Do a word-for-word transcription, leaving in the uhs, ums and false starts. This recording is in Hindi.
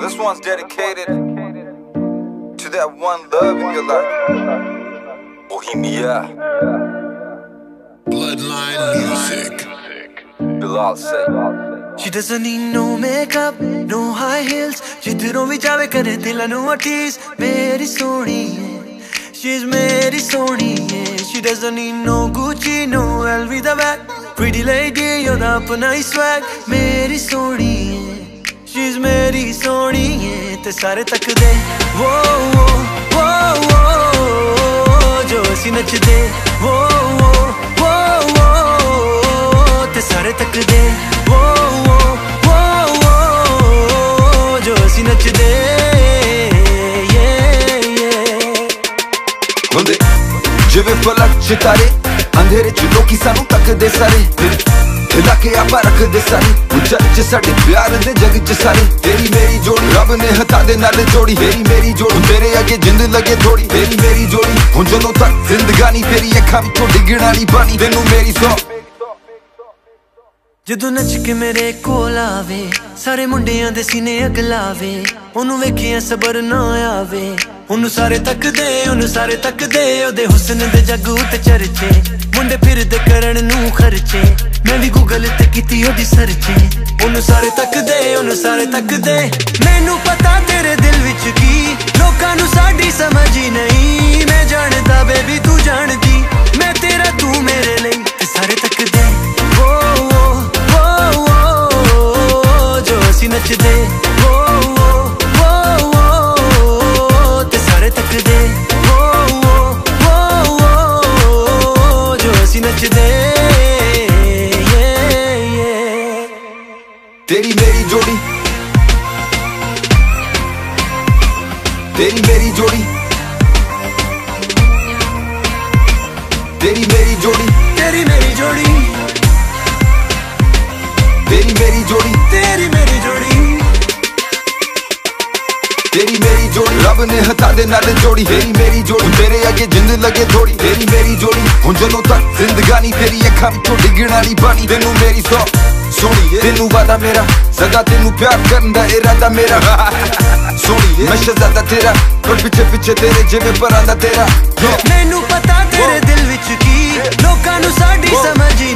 This one's dedicated to that one love in your life. Bohemia. Bloodline music. Bilal say. She doesn't need no makeup, no high heels. जिधरों भी जावे करे दिल नु tease. मेरी सोनी है, she's मेरी सोनी है. She doesn't need no Gucci, no L V the bag. Pretty lady, ओदा अपना ही swag. मेरी सोनी है, she's मेरी सोनी है. ते सारे तक दे, वो वो वो वो जो असी नचदे, वो वो वो वो ते सारे तक दे, वो वो वो वो जो असी नचदे. हुंदे जिवें पलक सितारे अंधेरे च लोकी सानू तकदे सारे. हिला के आपा रखदे सारे उच्चा च साडे प्यार दे जग च सारे. तेरी मेरी जोड़ी रब ने हथा दे नाल जोड़ी. तेरी मेरी जोड़ी तेरे अगे जिंद लगे थोड़ी. तेरी मेरी जोड़ी हुण जदों तक जिंदगानी तेरी अखां विचों डिगण वाली बानी. तेनू मेरी सौ जदों नच के मेरे कोल आवे सारे मुंडियां दे सीने अगलावे. ओनू वेखिया सबर ना आवे. ओनू सारे तक दे, ओनू सारे तक दे. ओदे हुस्न दे जग उते चर्चे. मुंडे फिरदे करन नू खर्चे. मैं भी गूगल ते कीती ओदी सर्चे. ओनू सारे तक दे, ओनू सारे तक दे. मैनू पता तेरे दिल विच की लोकां नू साडी समझ ही नहीं. मैं जानदा बेबी तू जानदी मैं तेरा तू मेरे लिए. ते सारे तक दे, वो वो वो वो जो असी नचदे, वो वो वो वो ते सारे तक दे, वो वो वो वो जो असी नचदे. तेरी मेरी जोड़ी, तेरी मेरी जोड़ी, तेरी मेरी जोड़ी, तेरी मेरी जोड़ी, तेरी मेरी जोड़ी, तेरी मेरी जोड़ी, तेरी मेरी जोड़ी रब ने हथा दे नाल जोड़ी. तेरी मेरी जोड़ी तेरे अगे जिंद लगे थोड़ी. तेरी मेरी जोड़ी हुण जदों तक जिंदगानी तेरी अखां विचों डिगण वाली बानी. तेनू मेरी सौ सोनी है, तेनू वादा मेरा सदा तेनू प्यार करन दा इरादा मेरा. सोनी है मैं शहजादा तेरा पर पिछे पिछे तेरे जिवें परां दा तेरा. मैनू पता तेरे दिल विच की लोकां नू साडी समझ